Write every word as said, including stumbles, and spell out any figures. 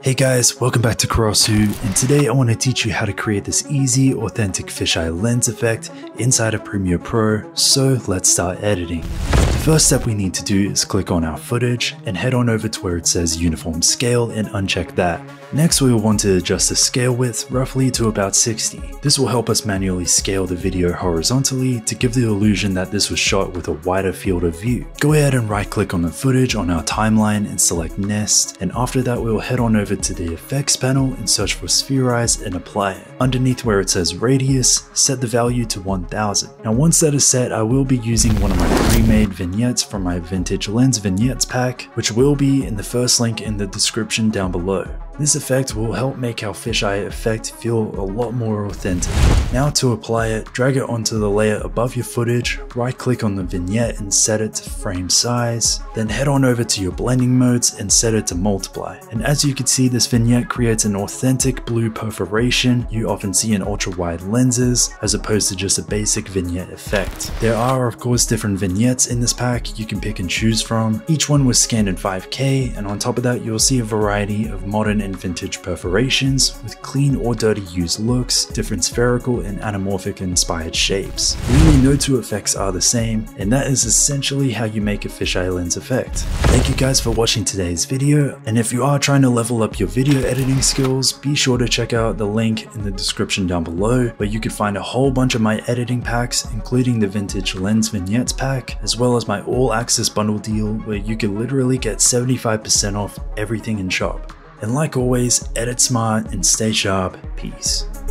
Hey guys, welcome back to KUROSU, and today I want to teach you how to create this easy, authentic fisheye lens effect inside of Premiere Pro, so let's start editing. The first step we need to do is click on our footage and head on over to where it says Uniform Scale and uncheck that. Next we will want to adjust the scale width roughly to about sixty. This will help us manually scale the video horizontally to give the illusion that this was shot with a wider field of view. Go ahead and right click on the footage on our timeline and select Nest, and after that we will head on over to the effects panel and search for Spherize and apply it. Underneath where it says Radius, set the value to one thousand. Now once that is set, I will be using one of my pre-made vignettes from my Vintage Lens Vignettes pack, which will be in the first link in the description down below. This effect will help make our fisheye effect feel a lot more authentic. Now to apply it, drag it onto the layer above your footage, right click on the vignette and set it to frame size, then head on over to your blending modes and set it to multiply. And as you can see, this vignette creates an authentic blue perforation you often see in ultra wide lenses, as opposed to just a basic vignette effect. There are of course different vignettes in this pack you can pick and choose from. Each one was scanned in five K, and on top of that you'll see a variety of modern and vintage perforations with clean or dirty used looks, different spherical and anamorphic inspired shapes. Really no two effects are the same, and that is essentially how you make a fisheye lens effect. Thank you guys for watching today's video, and if you are trying to level up your video editing skills, be sure to check out the link in the description down below where you can find a whole bunch of my editing packs, including the Vintage Lens Vignettes pack, as well as my all access bundle deal where you can literally get seventy-five percent off everything in shop. And like always, edit smart and stay sharp. Peace.